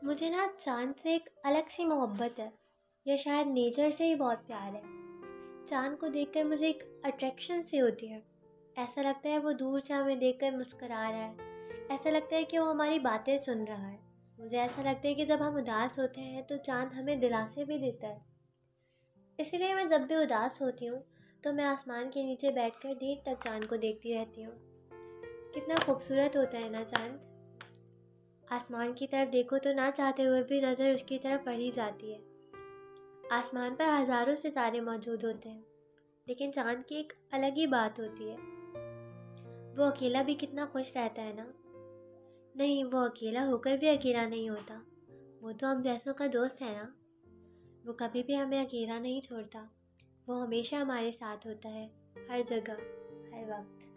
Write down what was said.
मुझे ना चाँद से एक अलग सी मोहब्बत है, या शायद नेचर से ही बहुत प्यार है। चाँद को देखकर मुझे एक अट्रैक्शन सी होती है। ऐसा लगता है वो दूर से हमें देखकर मुस्कुरा रहा है। ऐसा लगता है कि वो हमारी बातें सुन रहा है। मुझे ऐसा लगता है कि जब हम उदास होते हैं तो चाँद हमें दिलासे भी देता है। इसीलिए मैं जब भी उदास होती हूँ तो मैं आसमान के नीचे बैठकर देर तक चाँद को देखती रहती हूँ। कितना खूबसूरत होता है ना चाँद। आसमान की तरफ देखो तो ना चाहते हुए भी नज़र उसकी तरफ पड़ ही जाती है। आसमान पर हज़ारों सितारे मौजूद होते हैं, लेकिन चाँद की एक अलग ही बात होती है। वो अकेला भी कितना खुश रहता है ना। नहीं, वो अकेला होकर भी अकेला नहीं होता। वो तो हम जैसों का दोस्त है ना। वो कभी भी हमें अकेला नहीं छोड़ता। वो हमेशा हमारे साथ होता है, हर जगह, हर वक्त।